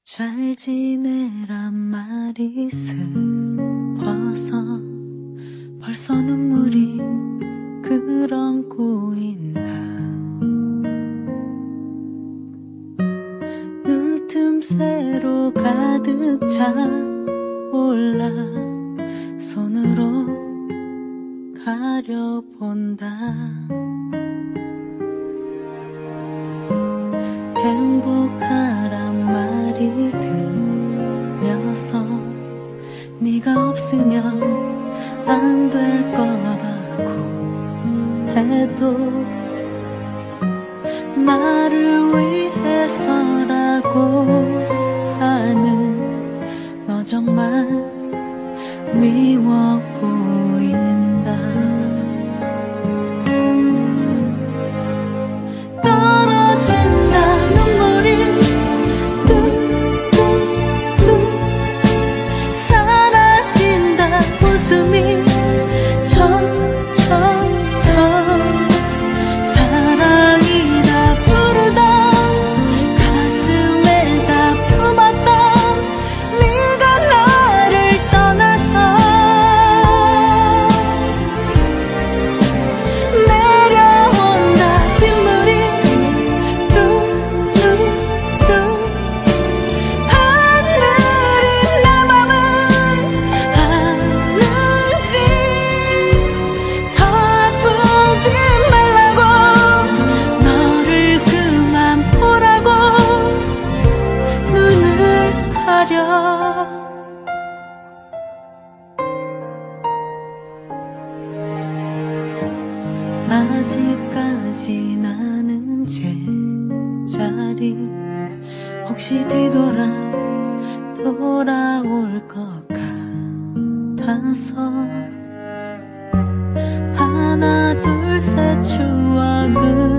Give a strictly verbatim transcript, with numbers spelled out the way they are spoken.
잘 지내란 말이 슬퍼서 벌써 눈물이 그런 고인다. 눈틈새로 가득 차 올라 손으로 가려본다. 행복하란 말이 들려서 네가 없으면 안 될 거라고 해도 나를 위해서라고 하는 너 정말 미워 보인다. 떨어진다 눈물이 뚝뚝뚝 사라진다 웃음이 청청청 사랑이라 부르던 가슴에다 품었던 네가 나를 떠나서 내려온다 빗물이 뚝뚝뚝 하늘이 내 맘은 아는지 아프지 말라고 너를 그만 보라고 눈을 가려. 아직까지 나는 제자리 혹시 뒤돌아 돌아올 것 같아서 하나 둘 셋 추억을